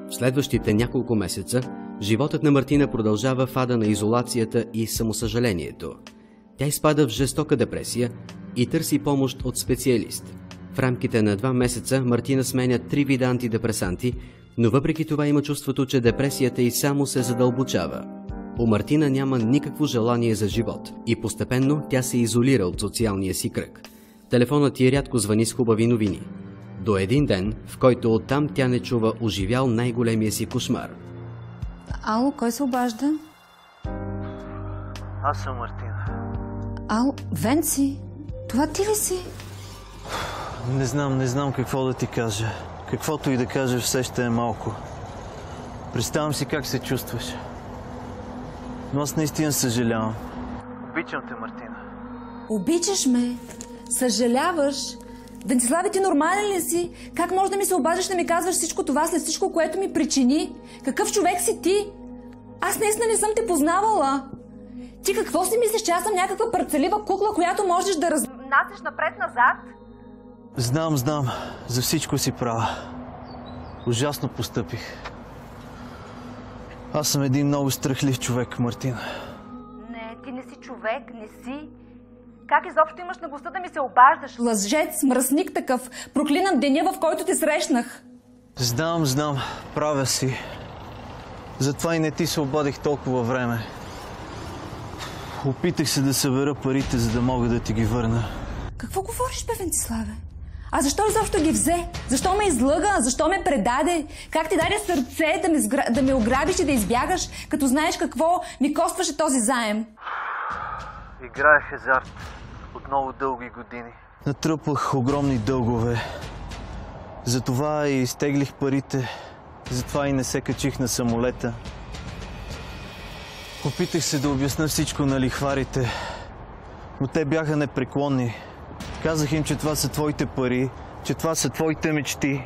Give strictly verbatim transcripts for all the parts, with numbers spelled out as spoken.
В следващите няколко месеца животът на Мартина продължава в ада на изолацията и самосъжалението. Тя изпада в жестока депресия и търси помощ от специалист. В рамките на два месеца Мартина сменя три вида антидепресанти, но въпреки това има чувството, че депресията й само се задълбочава. У Мартина няма никакво желание за живот и постепенно тя се изолира от социалния си кръг. Телефонът й рядко звъни с хубави новини. До един ден, в който оттам тя не чува оживял най-големия си кошмар. Ало, кой се обажда? Аз съм Мартина. Ало, Венци, това ти ли си? Не знам, не знам какво да ти кажа. Каквото и да кажа, все ще е малко. Представям си как се чувстваш. Но аз наистина съжалявам. Обичам те, Мартина. Обичаш ме? Съжаляваш? Венциславе, ти нормален ли си? Как може да ми се обаждаш да ми казваш всичко това след всичко, което ми причини? Какъв човек си ти? Аз наистина не съм те познавала. Ти какво си мислиш, че аз съм някаква парцелива кукла, която можеш да разнасяш напред-назад? Знам, знам. За всичко си права. Ужасно постъпих. Аз съм един много страхлив човек, Мартина. Не, ти не си човек, не си. Как изобщо имаш наглостта да ми се обаждаш? Лъжец, мръсник такъв. Проклинам деня, в който те срещнах. Знам, знам. Правя си. Затова и не ти се обадих толкова време. Опитах се да събера парите, за да мога да ти ги върна. Какво говориш, бе, Венциславе? А защо изобщо ги взе? Защо ме излъга? Защо ме предаде? Как ти даде сърце да ме, сгра... да ме ограбиш и да избягаш, като знаеш какво ми костваше този заем? Играя хазарт от много дълги години. Натрупах огромни дългове. Затова и изтеглих парите. Затова и не се качих на самолета. Опитах се да обясня всичко на лихварите, но те бяха непреклонни. Казах им, че това са твоите пари, че това са твоите мечти.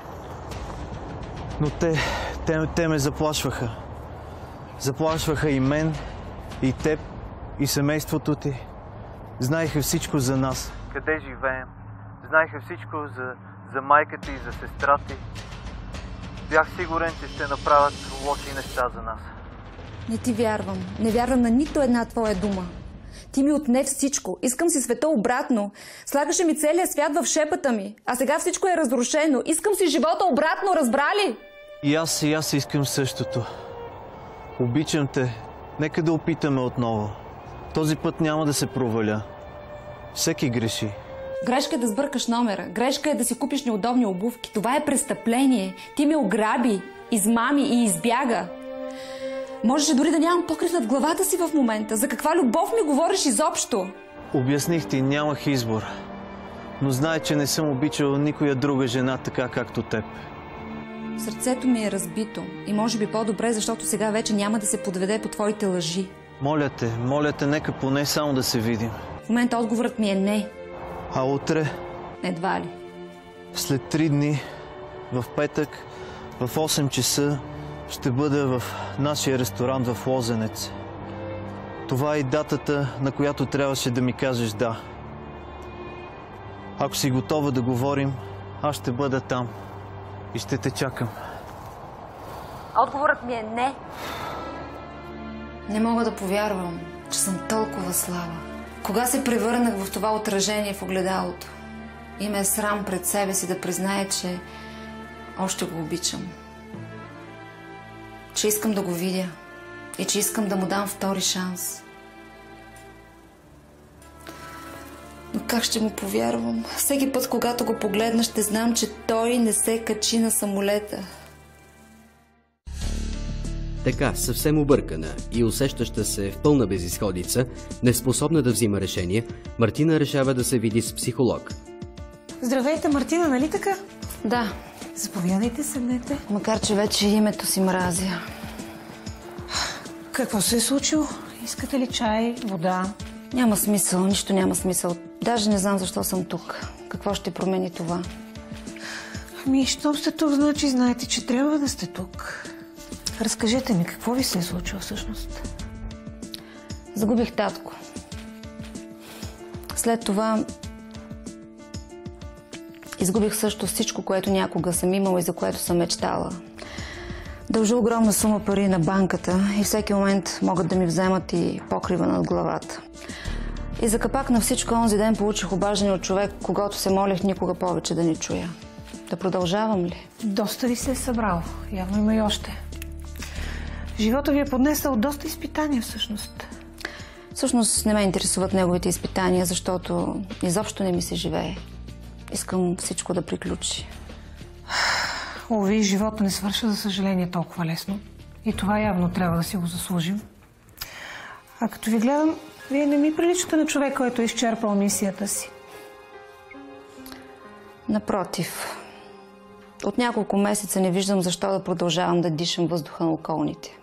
Но те, те, те ме заплашваха. Заплашваха и мен, и теб, и семейството ти. Знаеха всичко за нас. Къде живеем. Знаеха всичко за, за майката и за сестра ти. Бях сигурен, че ще направят лоши неща за нас. Не ти вярвам. Не вярвам на нито една твоя дума. Ти ми отне всичко. Искам си света обратно. Слагаше ми целия свят в шепата ми. А сега всичко е разрушено. Искам си живота обратно, разбра ли? И аз, и аз искам същото. Обичам те. Нека да опитаме отново. Този път няма да се проваля. Всеки греши. Грешка е да сбъркаш номера. Грешка е да си купиш неудобни обувки. Това е престъпление. Ти ме ограби, измами и избяга. Можеше дори да нямам покрив над главата си в момента. За каква любов ми говориш изобщо? Обясних ти, нямах избор. Но знай, че не съм обичал никоя друга жена така, както теб. Сърцето ми е разбито. И може би по-добре, защото сега вече няма да се подведе по твоите лъжи. Моля те, моля те, нека поне само да се видим. В момента отговорът ми е не. А утре? Едва ли. След три дни, в петък, в осем часа, ще бъда в нашия ресторант в Лозенец. Това е и датата, на която трябваше да ми кажеш да. Ако си готова да говорим, аз ще бъда там и ще те чакам. Отговорът ми е не. Не мога да повярвам, че съм толкова слаба. Кога се превърнах в това отражение в огледалото? И ме е срам пред себе си да призная, че още го обичам. Че искам да го видя и че искам да му дам втори шанс. Но как ще му повярвам? Всеки път, когато го погледна, ще знам, че той не се качи на самолета. Така, съвсем объркана и усещаща се в пълна безизходица, неспособна да взима решение, Мартина решава да се види с психолог. Здравейте, Мартина, нали така? Да. Заповядайте, седнете. Макар че вече името си мразя. Какво се е случило? Искате ли чай, вода? Няма смисъл, нищо няма смисъл. Даже не знам защо съм тук. Какво ще промени това? Ами, щом сте тук, значи знаете, че трябва да сте тук. Разкажете ми, какво ви се е случило всъщност? Загубих татко. След това изгубих също всичко, което някога съм имала и за което съм мечтала. Дължа огромна сума пари на банката и всеки момент могат да ми вземат и покрива над главата. И за капак на всичко онзи ден получих обаждане от човек, когато се молих никога повече да не чуя. Да продължавам ли? Доста ви се е събрало. Явно има и още. Живота ви е поднесъл доста изпитания всъщност. Всъщност не ме интересуват неговите изпитания, защото изобщо не ми се живее. Искам всичко да приключи. Ови, живота не свършва, за съжаление, толкова лесно. И това явно трябва да си го заслужим. А като ви гледам, вие не ми приличате на човек, който е изчерпал мисията си. Напротив. От няколко месеца не виждам защо да продължавам да дишам въздуха на околните.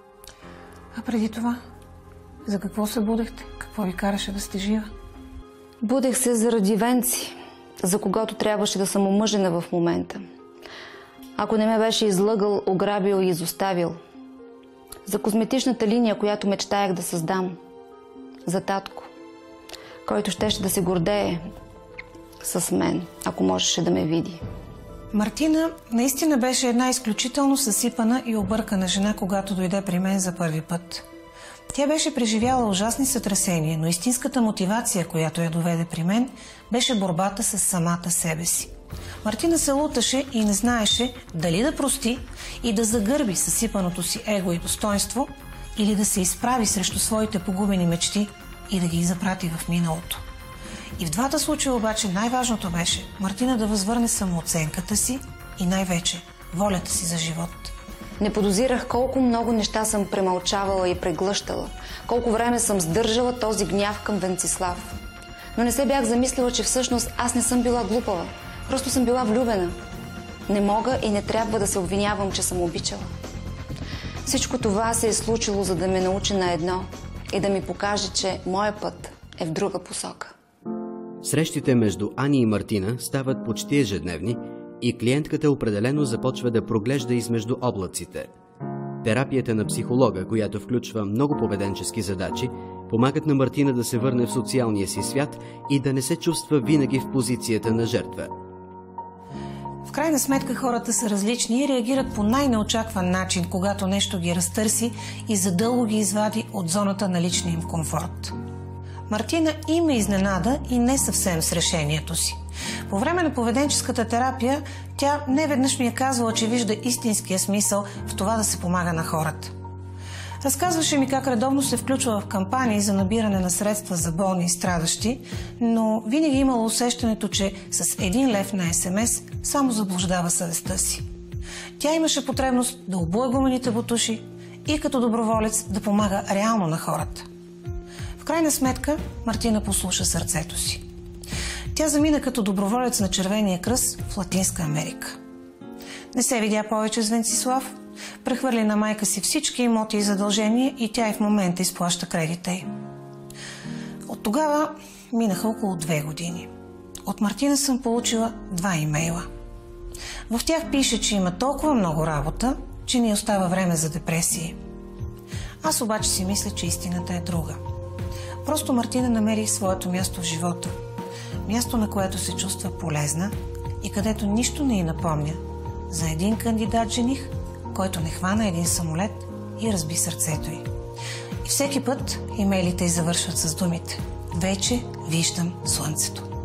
А преди това? За какво се будехте? Какво ви караше да сте жива? Будех се заради Венци, за когото трябваше да съм омъжена в момента. Ако не ме беше излъгал, ограбил и изоставил. За козметичната линия, която мечтаях да създам. За татко, който щеше да се гордее с мен, ако можеше да ме види. Мартина наистина беше една изключително съсипана и объркана жена, когато дойде при мен за първи път. Тя беше преживяла ужасни сътресения, но истинската мотивация, която я доведе при мен, беше борбата с самата себе си. Мартина се луташе и не знаеше дали да прости и да загърби съсипаното си его и достоинство, или да се изправи срещу своите погубени мечти и да ги запрати в миналото. И в двата случая обаче най-важното беше Мартина да възвърне самооценката си и най-вече волята си за живот. Не подозирах колко много неща съм премълчавала и преглъщала, колко време съм сдържала този гняв към Венцислав. Но не се бях замислила, че всъщност аз не съм била глупава, просто съм била влюбена. Не мога и не трябва да се обвинявам, че съм обичала. Всичко това се е случило, за да ме научи на едно и да ми покаже, че моя път е в друга посока. Срещите между Ани и Мартина стават почти ежедневни и клиентката определено започва да проглежда измежду облаците. Терапията на психолога, която включва много поведенчески задачи, помагат на Мартина да се върне в социалния си свят и да не се чувства винаги в позицията на жертва. В крайна сметка хората са различни и реагират по най-неочакван начин, когато нещо ги разтърси и задълго ги извади от зоната на личния им комфорт. Мартина има изненада и не съвсем с решението си. По време на поведенческата терапия тя неведнъж ми е казвала, че вижда истинския смисъл в това да се помага на хората. Разказваше ми как редовно се включва в кампании за набиране на средства за болни и страдащи, но винаги имала усещането, че с един лев на ес ем ес само заблуждава съвестта си. Тя имаше потребност да обуе гумените бутуши и като доброволец да помага реално на хората. В крайна сметка Мартина послуша сърцето си. Тя замина като доброволец на Червения кръст в Латинска Америка. Не се видя повече с Венцислав, прехвърли на майка си всички имоти и задължения и тя и в момента изплаща кредита й. От тогава минаха около две години. От Мартина съм получила два имейла. В тях пише, че има толкова много работа, че ни остава време за депресии. Аз обаче си мисля, че истината е друга. Просто Мартина намери своето място в живота. Място, на което се чувства полезна и където нищо не й напомня за един кандидат жених, който не хвана един самолет и разби сърцето й. И всеки път имейлите й завършват с думите: вече виждам слънцето.